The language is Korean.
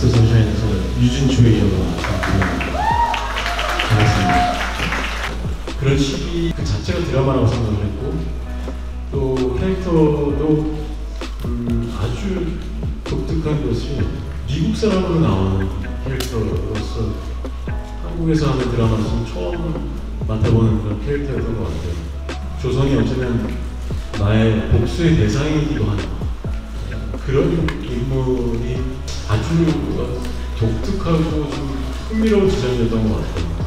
미스터 선샤인에서 유진초의 역을 잘했습니다. 그런 시기 그 자체가 드라마라고 생각을 했고 또 캐릭터도 아주 독특한 것이 미국 사람으로 나오는 캐릭터로서 한국에서 하는 드라마에서는 처음 맡아보는 그런 캐릭터였던 것 같아요. 조성이 어쩌면 나의 복수의 대상이기도 한 그런 인물이 아주 독특하고 좀 흥미로운 지점이었던 것 같아요.